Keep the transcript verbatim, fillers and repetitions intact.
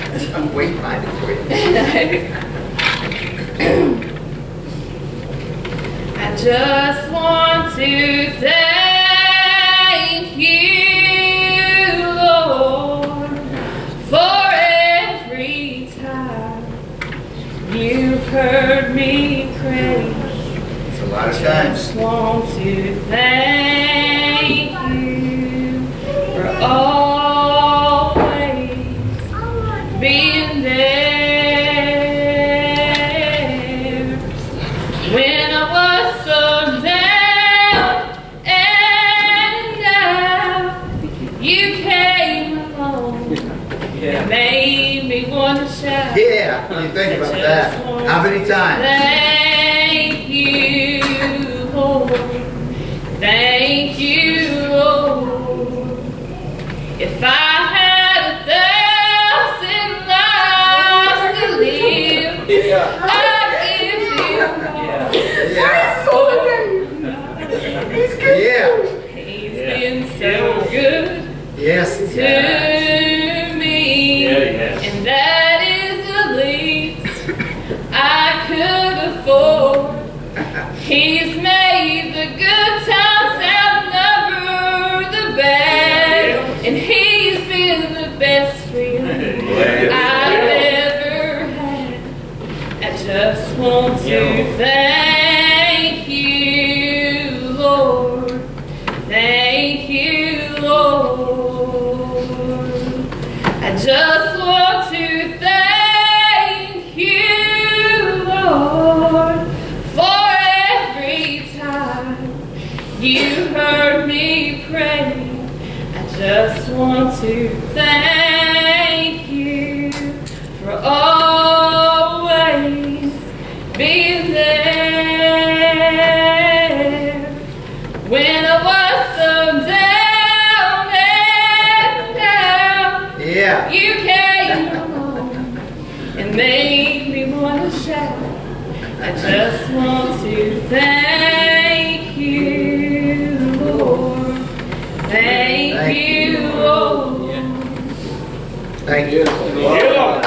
I'm waiting to find it for you. I just want to thank you, Lord, for every time you've heard me pray. It's a lot of I times. just want to thank you for always being there when I was so down and out. You came along and made me want to shout. Yeah, when you think about that. How many times? Thank you, Lord. Thank you, Lord. If I had a thousand lives to live, Yeah. I'd give you all. Yeah. Yeah. He's been so good Yes, to yeah. me, Yeah, yeah. and that is the least I could afford. He's made the good times outnumber the bad, and he's been the best friend I've ever had. I just want to thank you, Lord. Thank you, Lord. I just want to thank you, Lord, for every time you heard me pray. I just want to thank you for always being there when I was so down and out. Yeah. You came along and made me want to shout. I just want to thank you, Lord. Thank, Thank you, Lord. Thank you. Yeah.